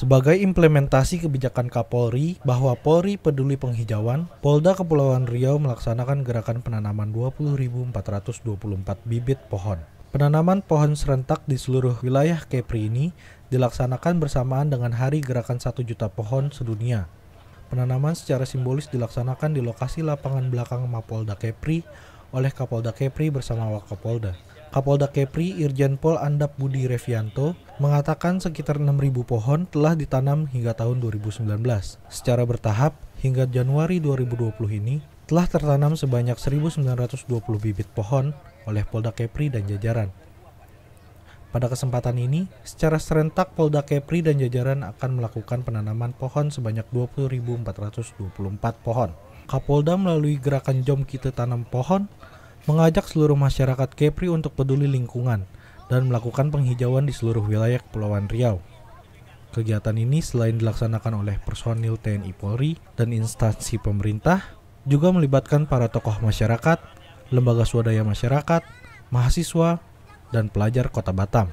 Sebagai implementasi kebijakan Kapolri bahwa Polri peduli penghijauan, Polda Kepulauan Riau melaksanakan gerakan penanaman 20.424 bibit pohon. Penanaman pohon serentak di seluruh wilayah Kepri ini dilaksanakan bersamaan dengan Hari Gerakan 1 Juta Pohon Sedunia. Penanaman secara simbolis dilaksanakan di lokasi lapangan belakang Mapolda Kepri oleh Kapolda Kepri bersama Wakapolda. Kapolda Kepri Irjen Pol Andap Budi Revianto mengatakan sekitar 6.000 pohon telah ditanam hingga tahun 2019. Secara bertahap, hingga Januari 2020 ini telah tertanam sebanyak 1.920 bibit pohon oleh Polda Kepri dan jajaran. Pada kesempatan ini, secara serentak Polda Kepri dan jajaran akan melakukan penanaman pohon sebanyak 20.424 pohon. Kapolda melalui gerakan Jom Kita Tanam Pohon mengajak seluruh masyarakat Kepri untuk peduli lingkungan dan melakukan penghijauan di seluruh wilayah Kepulauan Riau. Kegiatan ini selain dilaksanakan oleh personil TNI Polri dan instansi pemerintah, juga melibatkan para tokoh masyarakat, lembaga swadaya masyarakat, mahasiswa, dan pelajar Kota Batam.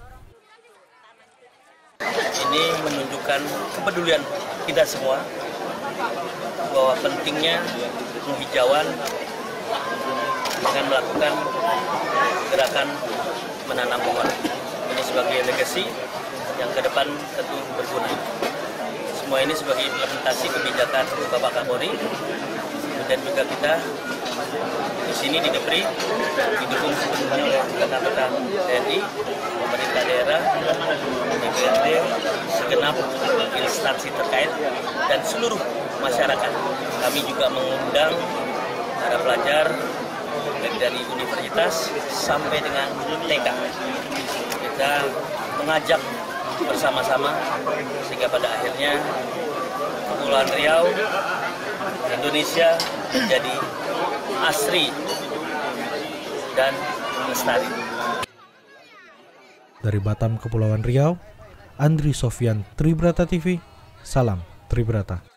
Ini menunjukkan kepedulian kita semua bahwa pentingnya penghijauan dengan melakukan gerakan menanam pohon. Ini sebagai legasi yang ke depan tentu berguna. Semua ini sebagai implementasi kebijakan Bapak Kapolri. Dan juga kita di sini di Kepri didukung sepenuhnya oleh rekan-rekan TNI, pemerintah daerah, DPRD, segenap instansi terkait dan seluruh masyarakat. Kami juga mengundang para pelajar dari universitas sampai dengan TK. Kita mengajak bersama-sama sehingga pada akhirnya Kepulauan Riau, Indonesia menjadi asri dan lestari. Dari Batam, Kepulauan Riau, Andri Sofyan, Tribrata TV, salam Tribrata.